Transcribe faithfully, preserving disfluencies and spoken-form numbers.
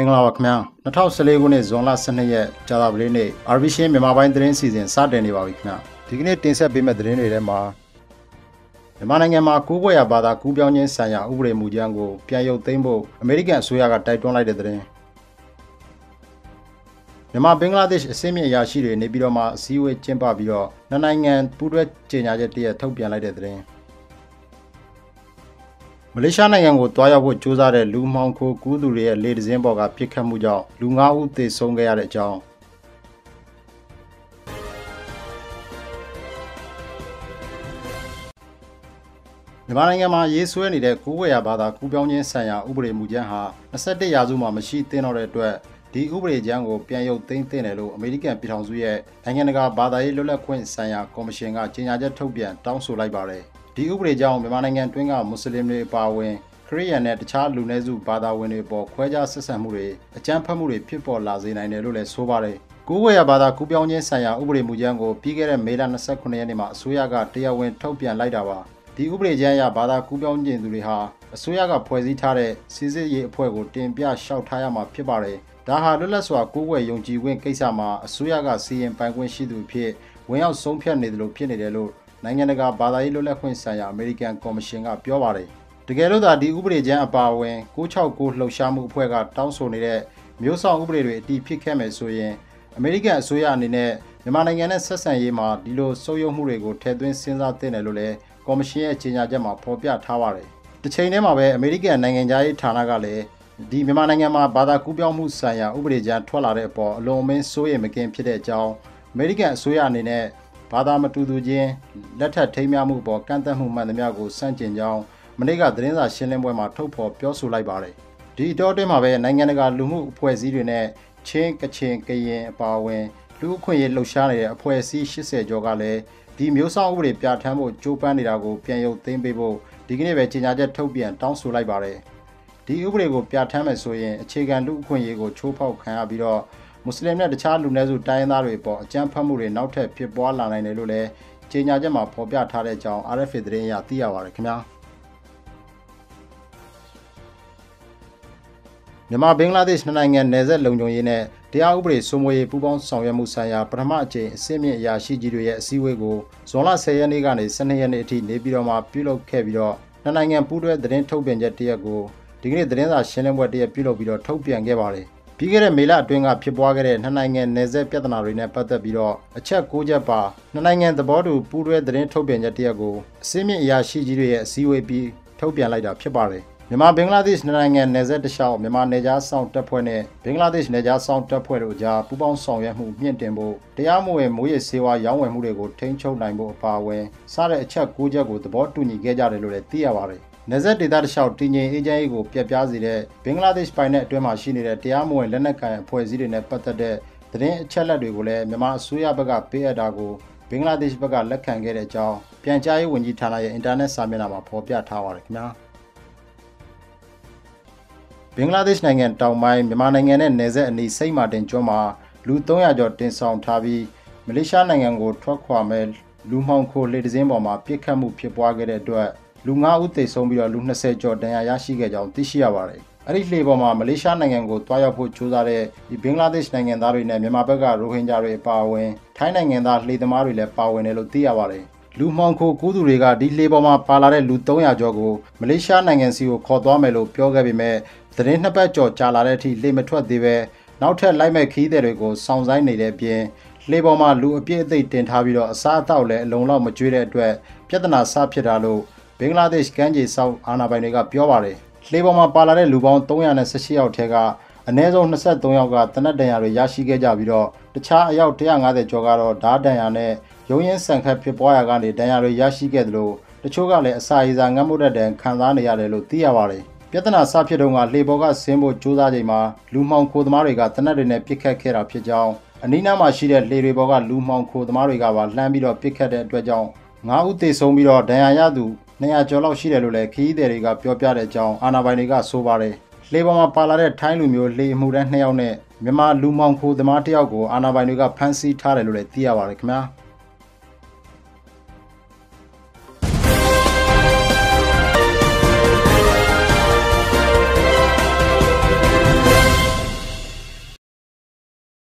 င်္ဂလာပါခင်ဗျာ၂၀၁၄ခုနှစ်ဇွန်လ၁၂ရက်ကြာသပတေးနေ့ Rvision မြန်မာပိုင်းသတင်းစီစဉ်စတင်နေပါပြီခင်ဗျာဒီကနေ့တင်ဆက်ပေးမယ့်သတင်းတွေထဲမှာမြန်မာနိုင်ငံမှာကိုးကွယ်ရာဘာသာကူးပြောင်းခြင်းဆိုင်ရာဥပဒေမူကြမ်းကိုပြန်ရုပ်သိမ်းဖို့အမေရိကန်အစိုးရကတိုက်တွန်းလိုက်တဲ့သတင်းမြန်မာဘင်္ဂလားဒေ့ရှ်အစည်းအဝေးအရာရှိတွေနေပြီးတော့မှအစည်းအဝေးကျင်းပပြီးတော့နှစ်နိုင်ငံပူးတွဲကြေညာချက်တရက်ထုတ်ပြန်လိုက်တဲ့သတင်းမလေးရှားနိုင်ငံကိုတွားရောက်ဖို့ကြိုးစားတဲ့လူမှောင်ခိုကူးသူတွေရဲ့လေတစင်းပေါ်ကပြစ်ခတ်မှုကြောင့်လူငါးဦးသေဆုံးခဲ့ရတဲ့အကြောင်းမြန်မာနိုင်ငံမှာရေးဆွဲနေတဲ့ကိုးကွယ်ရာဘာသာကူးပြောင်းခြင်းဆိုင်ရာဥပဒေမူကြမ်းဟာ၂၁ရာစုမှာမရှိသင့်တော့တဲ့အတွက်ဒီဥပဒေကြမ်းကိုပြန်ရုပ်သိမ်းသင့်တယ်လို့အမေရိကန်ပြည်ထောင်စုရဲ့နိုင်ငံတကာဘာသာရေးလွတ်လပ်ခွင့်ဆိုင်ရာကော်မရှင်ကကြေညာချက်ထုတ်ပြန်တောင်းဆိုလိုက်ပါတယ်ဒီဥပဒေကြောင့်မြန်မာနိုင်ငံတွင်းကမွတ်စလင်တွေအပါအဝင်ခရစ်ယာန်နဲ့တခြားလူနည်းစုဘာသာဝင်တွေပေါ်ခွဲခြားဆက်ဆံမှုတွေအကြမ်းဖက်မှုတွေဖြစ်ပေါ်လာစေနိုင်တယ်လို့လည်းဆိုပါတယ်။ကိုးကွယ်ရာဘာသာကူးပြောင်းခြင်းဆိုင်ရာဥပဒေမူကြမ်းကိုပြီးခဲ့တဲ့မေလ၂၉ရက်နေ့မှာအစိုးရကတရားဝင်ထုတ်ပြန်လိုက်တာပါ။ဒီဥပဒေကြမ်းအရဘာသာကူးပြောင်းခြင်းသူတွေဟာအစိုးရကဖွဲ့စည်းထားတဲ့စီစစ်ရေးအဖွဲ့ကိုတင်ပြလျှောက်ထားရမှာဖြစ်ပါတယ်။ဒါဟာလွတ်လပ်စွာကိုးကွယ်ယုံကြည်ခွင့်ကိစ္စမှာအစိုးရကစီရင်ပိုင်ခွင့်ရှိသူဖြစ်ဝင်ရောက်ဆုံးဖြတ်နေတယ်လို့ဖြစ်နေတယ်လို့နိုင်ငံတကာဘာသာရေးလွတ်လပ်ခွင့်ဆိုင်ရာအမေရိကန်ကော်မရှင်ကပြောပါတယ်။တကယ်လို့သာဒီဥပဒေကြမ်းအပါအဝင်၉၆၉လှုပ်ရှားမှုအဖွဲ့ကတောင်းဆိုနေတဲ့မျိုးဆောင်ဥပဒေတွေအတည်ဖြစ်ခဲ့မယ်ဆိုရင်အမေရိကန်အစိုးရအနေနဲ့မြန်မာနိုင်ငံနဲ့ဆက်ဆံရေးမှာဒီလိုစုံယုံမှုတွေကိုထည့်သွင်းစဉ်းစားသင့်တယ်လို့လည်းကော်မရှင်ရဲ့ကြေညာချက်မှာဖော်ပြထားပါတယ်။တစ်ချိန်တည်းမှာပဲအမေရိကန်နိုင်ငံသားရေးဌာနကလည်းဒီမြန်မာနိုင်ငံမှာဘာသာကူးပြောင်းမှုဆိုင်ရာဥပဒေကြမ်းထွက်လာတဲ့အပေါ်အလွန်အမင်းစိုးရိမ်မကင်းဖြစ်တဲ့အကြောင်းအမေရိကန်အစိုးရအနေနဲ့ဘာသာမတူသူချင်းလက်ထပ်ထိမ်းမြမှုပေါ်ကန့်သက်မှုမှန်သမျှကိုစန့်ကျင်ကြောင်းမနေ့ကသတင်းစာရှင်းလင်းပွဲမှာထုတ်ဖော်ပြောဆိုလိုက်ပါတယ်။ဒီအတောအတွင်းမှာပဲနိုင်ငံတကာလူမှုအဖွဲ့အစည်းတွေနဲ့ချင်းကချင်ကရင်အပါအဝင်လူ့အခွင့်အရေးလှုပ်ရှားနေတဲ့အဖွဲ့အစည်း၈၀ကျော်ကလည်းဒီမျိုးဆောင်ဥပဒေပြဋ္ဌာန်းဖို့ကြိုးပမ်းနေတာကိုပြန်ရုပ်သိမ်းပေးဖို့ဒီကနေ့ပဲကြေညာချက်ထုတ်ပြန်တောင်းဆိုလိုက်ပါတယ်။ဒီဥပဒေကိုပြဋ္ဌာန်းမယ်ဆိုရင်အခြေခံလူ့အခွင့်အရေးကိုချိုးဖောက်ခံရပြီးတော့မွတ်စလင်နဲ့တခြားလူနည်းစုတိုင်းရင်းသားတွေပေါ်အကြမ်းဖက်မှုတွေနောက်ထပ်ဖြစ်ပွားလာနိုင်တယ်လို့လည်းကြေညာချက်မှာဖော်ပြထားတဲ့အကြောင်း R F A သတင်းအရသိရပါတယ်ခင်ဗျာမြန်မာဘင်္ဂလားဒေ့ရှ်နိုင်ငံနယ်စပ်လုံခြုံရေးနဲ့တရားဥပဒေစိုးမိုးရေးပူးပေါင်းဆောင်ရွက်မှုဆိုင်ရာပထမအကြိမ်အစည်းအဝေးအရာရှိကြီးတွေရဲ့အစည်းအဝေးကိုဇွန်လ၁၀ရက်နေ့ကနေ၁၂ရက်နေ့အထိနေပြည်တော်မှာပြုလုပ်ခဲ့ပြီးတော့နှစ်နိုင်ငံပူးတွဲသတင်းထုတ်ပြန်ချက်တရက်ကိုဒီကနေ့သတင်းစာရှင်းလင်းပွဲတရက်ပြုလုပ်ပြီးတော့ထုတ်ပြန်ခဲ့ပါတယ်ပြီးခဲ့တဲ့မေလအတွင်းကဖြစ်ပွားခဲ့တဲ့နှစ်နိုင်ငံနယ်စပ်ပြဿနာတွေနဲ့ပတ်သက်ပြီးတော့အချက်၉ချက်ပါနှစ်နိုင်ငံသဘောတူပူးတွဲသတင်းထုတ်ပြန်ချက်တရက်ကိုအစည်းအဝေးအရာရှိကြီးတွေရဲ့အစည်းအဝေးပြီးထုတ်ပြန်လိုက်တာဖြစ်ပါတယ်မြန်မာဘင်္ဂလားဒေ့ရှ်နိုင်ငံနယ်စပ်တလျှောက်မြန်မာနယ်ခြားစောင့်တပ်ဖွဲ့နဲ့ဘင်္ဂလားဒေ့ရှ်နယ်ခြားစောင့်တပ်ဖွဲ့တို့ကြားပူးပေါင်းဆောင်ရွက်မှုမြင့်တင်ဖို့တရားမဝင်မိုးရေဆေးဝါးရောင်းဝယ်မှုတွေကိုထိန်းချုပ်နိုင်ဖို့အပါအဝင်စတဲ့အချက်၉ချက်ကိုသဘောတူညီခဲ့ကြတယ်လို့လည်းသိရပါတယ်နယ်စပ်ဒေသတလျှောက်တည်ငြိမ်အေးချမ်းရေးကိုပြတ်ပြားစေတဲ့ဘင်္ဂလားဒေ့ရှ်ပိုင်နယ်အတွင်းမှာရှိနေတဲ့တရားမဝင်လက်နက်ကိုင်အဖွဲ့အစည်းတွေနဲ့ပတ်သက်တဲ့သတင်းအချက်အလက်တွေကိုလည်းမြန်မာအစိုးရဘက်ကပေးအပ်တာကိုဘင်္ဂလားဒေ့ရှ်ဘက်ကလက်ခံခဲ့တဲ့အကြောင်းပြန်ကြားရေးဝန်ကြီးဌာနရဲ့အင်တာနက်စာမျက်နှာမှာဖော်ပြထားပါတယ်ခင်ဗျာဘင်္ဂလားဒေ့ရှ်နိုင်ငံတောင်ပိုင်းမြန်မာနိုင်ငံနဲ့နယ်စပ်အနီးစိတ်မာတင်ကျွန်းမှာလူ၃ရာကျော်တင်ဆောင်ထားပြီးမလေးရှားနိုင်ငံကိုထွက်ခွာမဲ့လူမှောင်ခိုလေတစင်းပေါ်မှာပြစ်ခတ်မှုဖြစ်ပွားခဲ့တဲ့အတွက်လူငါးဦးသေဆုံးပြီးတော့လူ၂၀ကျော်ဒဏ်ရာရရှိခဲ့ကြောင်းသိရှိရပါတယ်။အဲ့ဒီလှေပေါ်မှာမလေးရှားနိုင်ငံကိုတွားရောက်ဖို့ကြိုးစားတဲ့ဒီဘင်္ဂလားဒေ့ရှ်နိုင်ငံသားတွေနဲ့မြန်မာဘက်ကရိုဟင်ဂျာတွေအပါအဝင်ထိုင်းနိုင်ငံသားလှေသမားတွေလည်းပါဝင်တယ်လို့သိရပါတယ်။လူမှောင်ခိုကူးသူတွေကဒီလှေပေါ်မှာပါလာတဲ့လူ၃ရာကျော်ကိုမလေးရှားနိုင်ငံစီကိုခေါ်သွားမယ်လို့ပြောခဲ့ပေမဲ့သတင်းနှစ်ပတ်ကျော်ကြာလာတဲ့အထိလှေမထွက်သေးပဲနောက်ထပ်လိုက်မဲ့ခီးသည်တွေကိုစောင့်ဆိုင်းနေတဲ့အပြင်လှေပေါ်မှာလူအပြည့်အသိတင်ထားပြီးတော့အစားအသောက်လည်းအလုံးလောက်မကျွေးတဲ့အတွက်ပြဿနာဆဖြစ်တာလို့ဘင်္ဂလားဒေ့ရှ်ကမ်းခြေစောင့်အာဏာပိုင်တွေကပြောပါတယ်။လှေပေါ်မှာပါလာတဲ့လူပေါင်း၃၁၈ယောက်ထဲကအနည်းဆုံး၂၃ယောက်ကတနက်ဒဏ်ရာတွေရရှိခဲ့ကြပြီးတော့တခြားအယောက်၁၅၀ကျော်ကတော့ဓာတ်ဒဏ်ရာနဲ့ရုံးရင်းဆန်ခတ်ဖြစ်ပွားရာကနေဒဏ်ရာတွေရရှိခဲ့သလိုတချို့ကလည်းအစာရေစာငတ်မွတ်တဲ့ဒဏ်ခံစားနေရတယ်လို့သိရပါတယ်။ပြဿနာဆဖြစ်တုန်းကလှေပေါ်ကဆင်းဖို့ကြိုးစားချိန်မှာလူမှောင်ခိုသမားတွေကတနက်တွေနဲ့ပစ်ခတ်ခဲ့တာဖြစ်ကြောင်းအနီးနားမှာရှိတဲ့လှေတွေပေါ်ကလူမှောင်ခိုသမားတွေကပါလှမ်းပြီးတော့ပစ်ခတ်တဲ့အတွက်ကြောင့်ငါးဦးသေဆုံးပြီးတော့ဒဏ်ရာရသူ၂ရာကျော်လောက်ရှိတယ်လို့လည်းခရီးသည်တွေကပြောပြတဲ့အကြောင်းအာဏာပိုင်တွေကဆိုပါတယ်။လှေပေါ်မှာပါလာတဲ့ထိုင်းလူမျိုးလှေအမှုတန်း၂ယောက်နဲ့မြန်မာလူမှောင်ခိုသမားတစ်ယောက်ကိုအာဏာပိုင်တွေကဖမ်းဆီးထားတယ်လို့လည်းသိရပါတယ်ခင်ဗျာ။